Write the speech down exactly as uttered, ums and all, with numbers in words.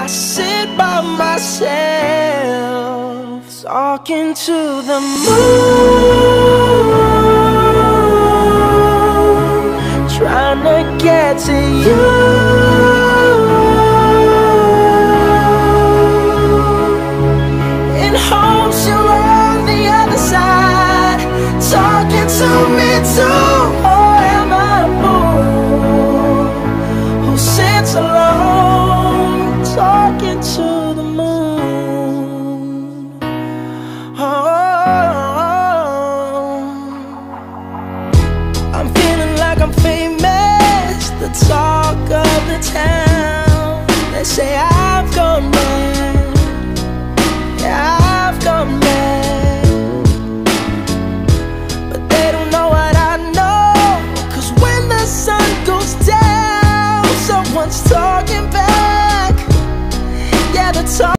sit by myself, talking to the moon, trying to get to you. In hopes you're on the other side, talking to me too. Or am I a fool who sits alone, talking to the moon? Oh, I'm feeling like I'm famous, the talk of the town. They say I've gone mad, yeah, I've gone mad, but they don't know what I know. 'Cause when the sun goes down, someone's talking back. Yeah, the talk